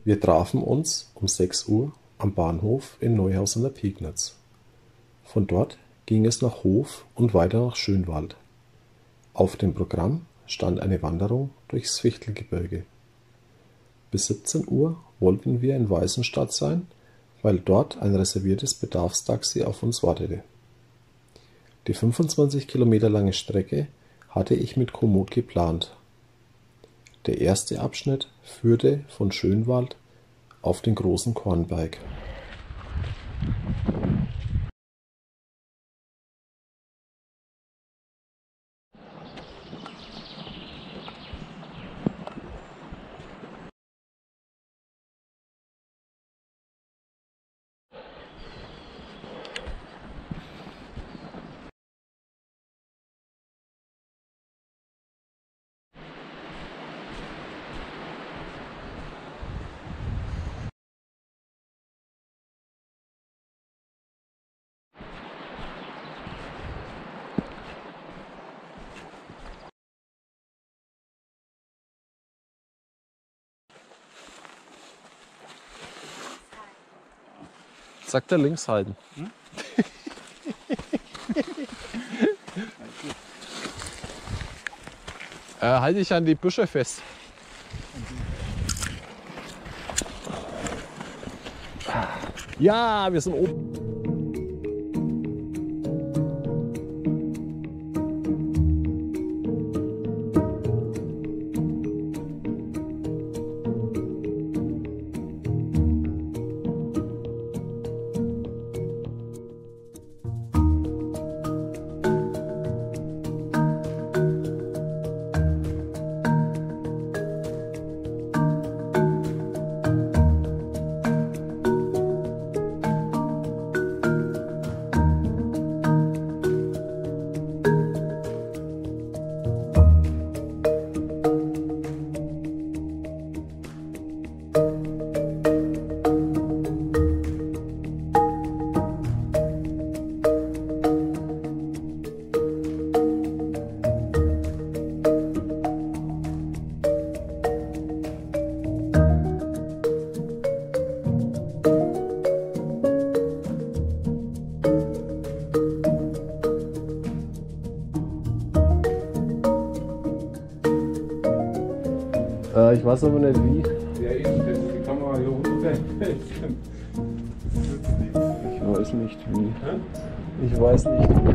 Wir trafen uns um 6 Uhr am Bahnhof in Neuhaus an der Pegnitz. Von dort ging es nach Hof und weiter nach Schönwald. Auf dem Programm stand eine Wanderung durchs Fichtelgebirge. Bis 17 Uhr wollten wir in Weißenstadt sein, weil dort ein reserviertes Bedarfstaxi auf uns wartete. Die 25 Kilometer lange Strecke hatte ich mit Komoot geplant. Der erste Abschnitt führte von Schönwald auf den großen Kornberg. Sagt er links halten. Hm? Halte ich an die Büsche fest. Ja, wir sind oben. Ich weiß aber nicht wie. Ja, die Kamera hier runter. Ich weiß nicht wie. Ich weiß nicht wie.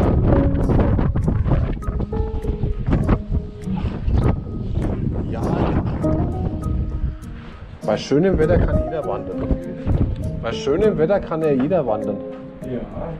Ja. Bei schönem Wetter kann jeder wandern. Bei schönem Wetter kann ja jeder wandern. Ja.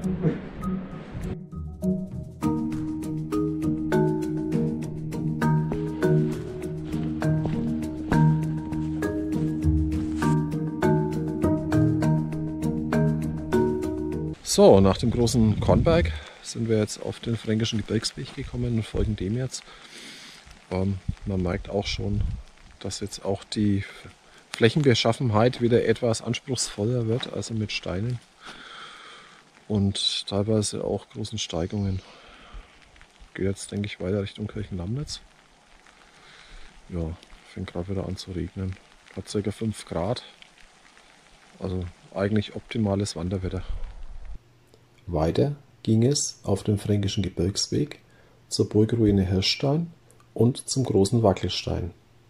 So, nach dem großen Kornberg sind wir jetzt auf den Fränkischen Gebirgsweg gekommen und folgen dem jetzt. Man merkt auch schon, dass jetzt auch die Flächenbeschaffenheit wieder etwas anspruchsvoller wird, also mit Steinen und teilweise auch großen Steigungen. Geht jetzt, denke ich, weiter Richtung Kirchenlamnitz. Ja, fängt gerade wieder an zu regnen. Hat ca. 5 Grad, also eigentlich optimales Wanderwetter. Weiter ging es auf dem Fränkischen Gebirgsweg zur Burgruine Hirschstein und zum großen Wackelstein.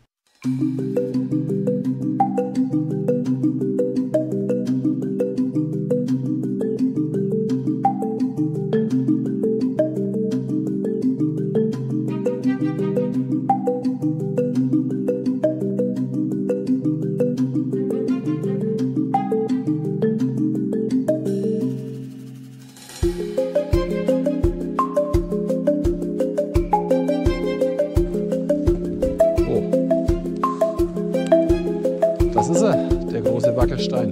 Das ist er, der große Wackelstein.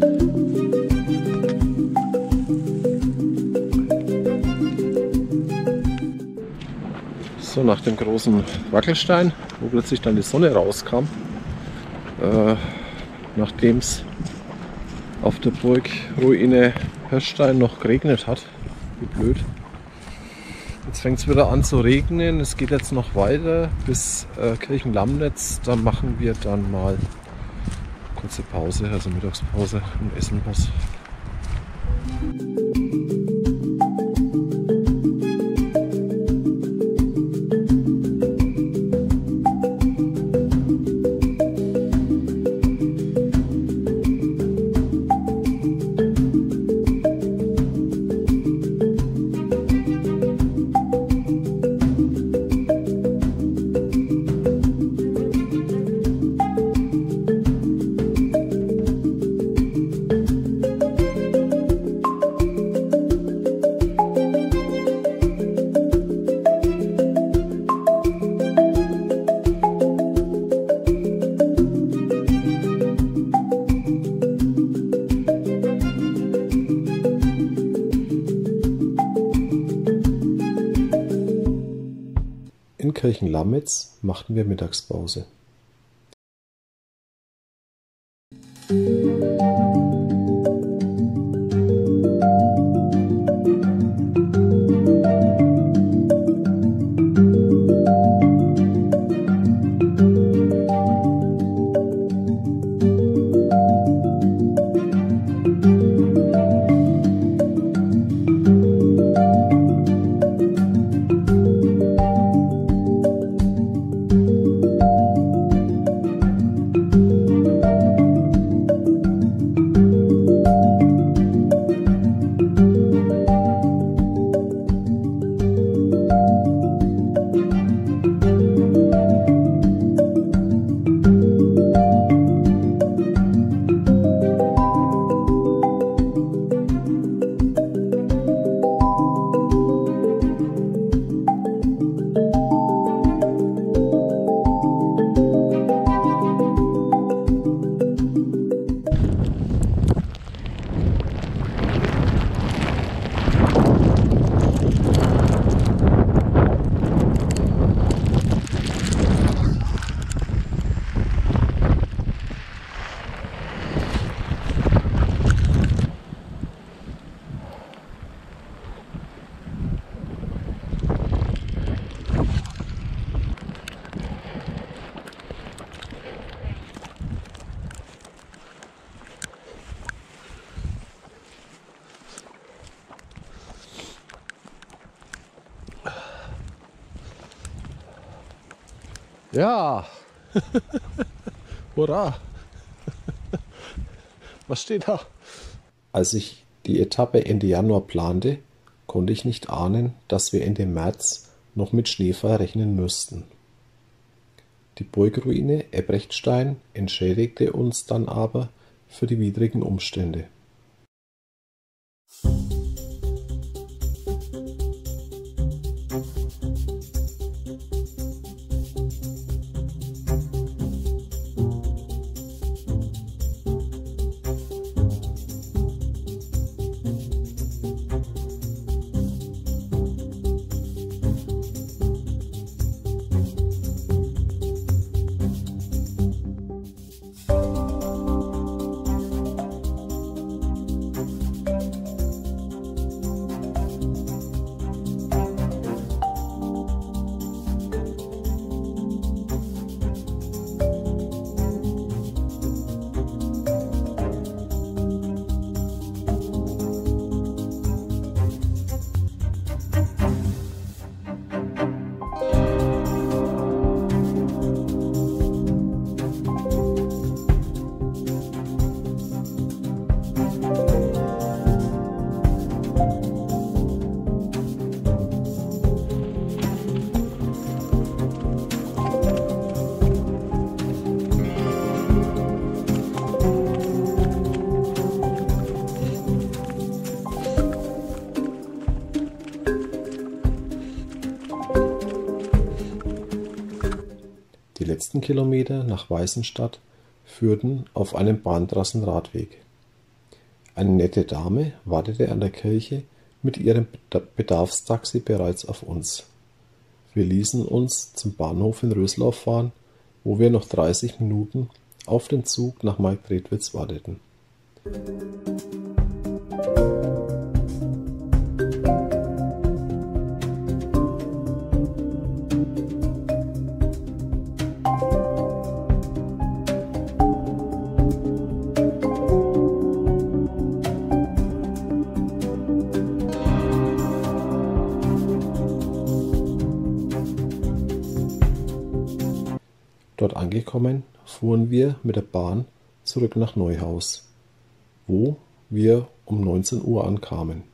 So, nach dem großen Wackelstein, wo plötzlich dann die Sonne rauskam, nachdem es auf der Burgruine Hirschstein noch geregnet hat. Wie blöd. Jetzt fängt es wieder an zu regnen. Es geht jetzt noch weiter bis Kirchenlamnitz. Da machen wir dann mal Kurze Pause, also Mittagspause und essen was. In Kirchenlamitz machten wir Mittagspause. Ja, hurra! Was steht da? Als ich die Etappe Ende Januar plante, konnte ich nicht ahnen, dass wir Ende März noch mit Schneefall rechnen müssten. Die Burgruine Ebrechtstein entschädigte uns dann aber für die widrigen Umstände. Die letzten Kilometer nach Weißenstadt führten auf einem Bahntrassenradweg. Eine nette Dame wartete an der Kirche mit ihrem Bedarfstaxi bereits auf uns. Wir ließen uns zum Bahnhof in Röslau fahren, wo wir noch 30 Minuten auf den Zug nach Marktredwitz warteten. Dort angekommen, fuhren wir mit der Bahn zurück nach Neuhaus, wo wir um 19 Uhr ankamen.